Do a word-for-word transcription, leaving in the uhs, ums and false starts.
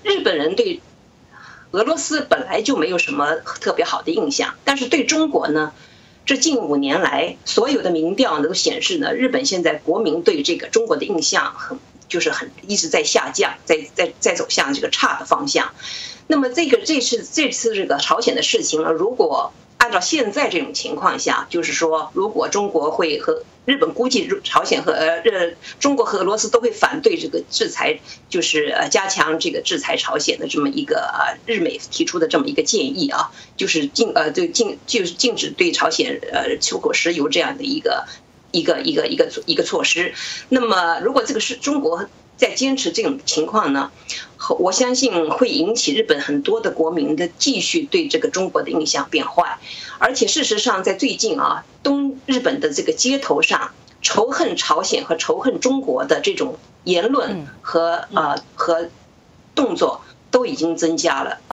日本人对俄罗斯本来就没有什么特别好的印象，但是对中国呢，这近五年来所有的民调都显示呢，日本现在国民对这个中国的印象很就是很一直在下降，在在在走向这个差的方向。那么这个这次这次这个朝鲜的事情呢，如果按照现在这种情况下，就是说，如果中国会和日本估计朝鲜和呃中国和俄罗斯都会反对这个制裁，就是呃加强这个制裁朝鲜的这么一个呃日美提出的这么一个建议啊，就是禁呃对禁就是禁止对朝鲜呃出口石油这样的一个一个一个一个一个措施。那么如果这个是中国在坚持这种情况呢，我相信会引起日本很多的国民的继续对这个中国的印象变坏。而且事实上，在最近啊，东日本的这个街头上，仇恨朝鲜和仇恨中国的这种言论和呃和动作都已经增加了。